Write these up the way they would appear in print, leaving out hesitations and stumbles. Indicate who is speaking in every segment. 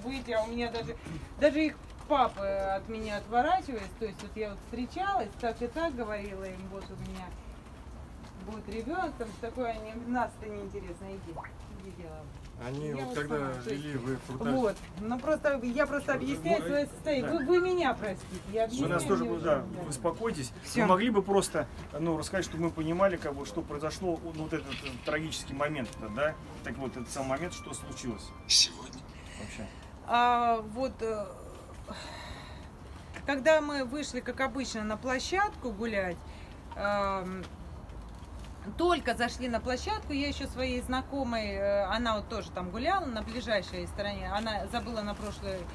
Speaker 1: будете, а у меня даже их папы от меня отворачивались, то есть вот я вот встречалась, так и так говорила им, вот у меня будет ребенок, там такое, они, нас-то неинтересно, иди делай.
Speaker 2: Они
Speaker 1: Я
Speaker 2: вот когда
Speaker 1: сама,
Speaker 2: вели, вы пытались...
Speaker 1: Вот, ну просто, я просто объясняю свое состояние,
Speaker 3: да.
Speaker 1: вы меня простите, я
Speaker 3: Мы нас тоже, да, успокойтесь. Вы могли бы просто, ну, рассказать, чтобы мы понимали, как бы, что произошло, ну, вот этот трагический момент, да? Так вот, этот самый момент, что случилось сегодня вообще?
Speaker 1: Вот, когда мы вышли, как обычно, на площадку гулять, только зашли на площадку, я еще своей знакомой, она вот тоже там гуляла на ближайшей стороне, она забыла на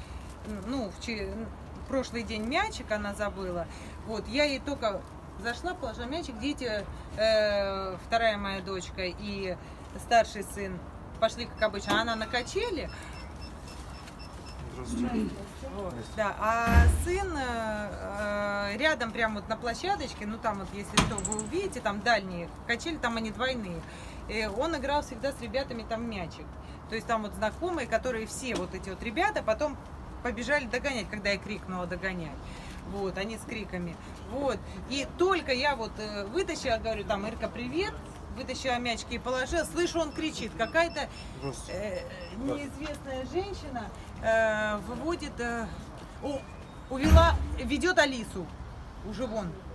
Speaker 1: прошлый день мячик, она забыла. Вот, я ей только зашла, положила мячик, дети, вторая моя дочка и старший сын пошли, как обычно, она на качели. Вот, да, а сын рядом прямо вот на площадочке, ну там вот если что, вы увидите, там дальние качели, там они двойные. И он играл всегда с ребятами там мячик. То есть там вот знакомые, которые все вот эти вот ребята потом побежали догонять, когда я крикнула догонять. Вот, они с криками. Вот. И только я вот вытащила, говорю, там, Ирка, привет. Вытащила мячики и положила, слышу, он кричит. Какая-то неизвестная женщина выводит, ведет Алису уже вон.